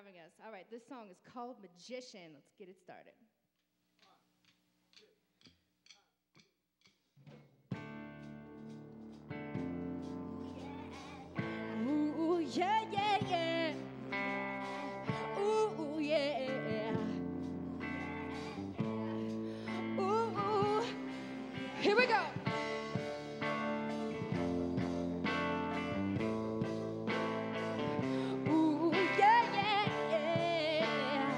having us. All right, this song is called Magician. Let's get it started. Ooh, yeah, yeah, yeah. Ooh, yeah. Ooh, here we go. Ooh, yeah, yeah, yeah.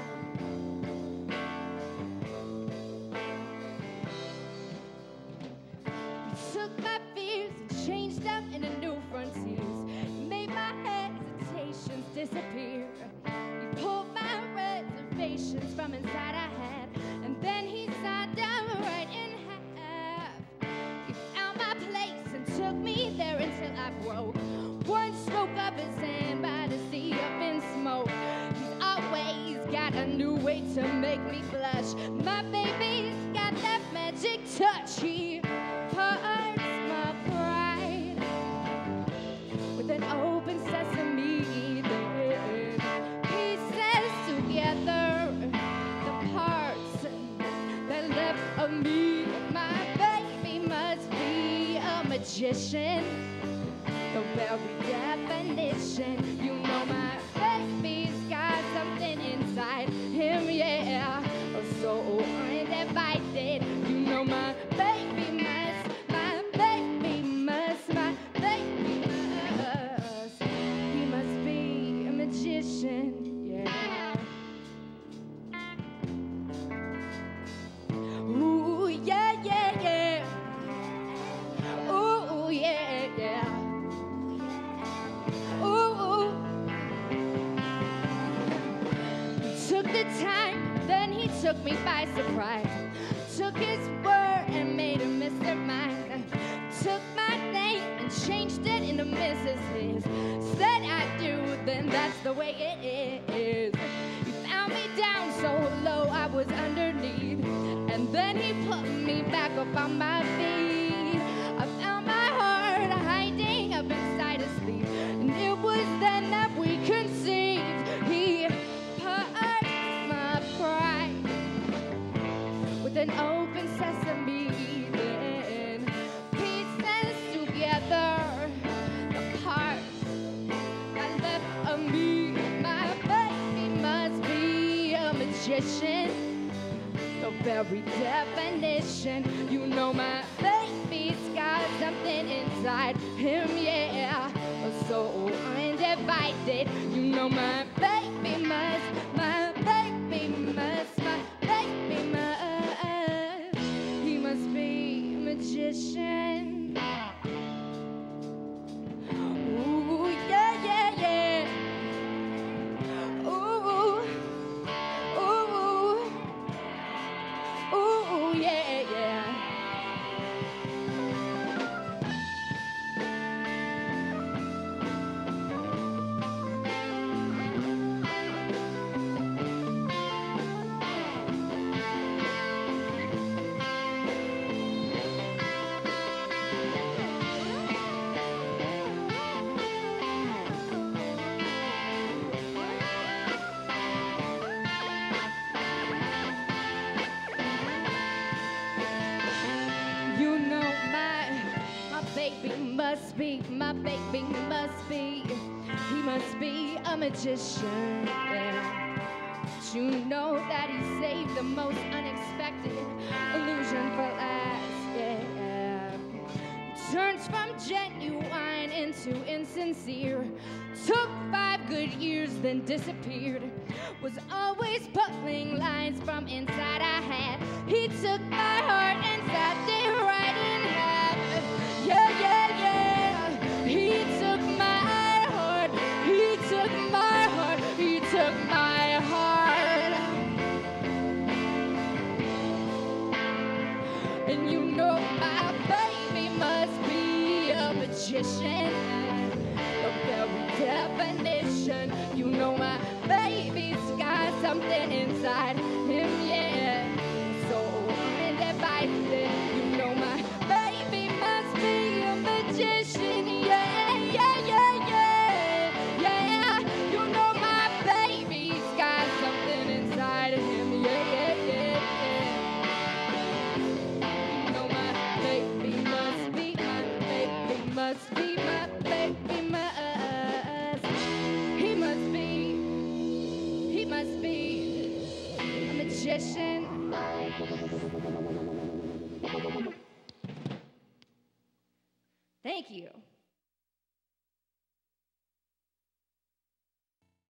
You took my fears and changed them into new frontiers. You made my hesitations disappear. You pulled my reservations from inside I had, and then he sat down right in half. You found my place and took me there until I broke. One stroke of his hand by the sea up in smoke. He's always got a new way to make me blush. My baby's got that magic touch. He parts my pride with an open sesame. Then pieces together the parts that left of me. My baby must be a magician, the very definition. You know my baby's got something inside him, yeah, so undivided. You know my baby must, my baby must, my baby must. He must be a magician, yeah. Ooh, yeah, yeah, yeah. Ooh, yeah, yeah. Ooh, he took the time, then he took me by surprise. Took his word and made him Mr. Mine. Took my name and changed it into Mrs. His. Said I do, then that's the way it is. He found me down so low I was underneath, and then he put me back up on my feet. I found my heart hiding up inside his sleeve, and it was then that we conceived. He parts my pride with an open sesame. Then pieces together the parts that left of me. My baby must be a magician, the very definition. You know my baby's got something inside him, yeah, so undivided. You know my baby must, my baby must, my baby must. He must be a magician. Ooh, yeah, yeah, yeah. Ooh, ooh, ooh, yeah, yeah. You know my baby must be, my baby must be, he must be a magician, yeah. But you know that he saved the most unexpected illusion for last, yeah. Turns from genuine into insincere. Took 5 good years, then disappeared. Was always pulling lines from inside I had. He took my heart and snapped it right in half. Yeah, yeah, yeah. He took my heart. He took my heart. He took my heart. And you know my baby must be a magician, the very definition. You know my baby's got something inside him, yeah, so undivided. You know my baby must be a magician, yeah, yeah, yeah, yeah, yeah. You know my baby's blasphemous. He must be a magician. Thank you.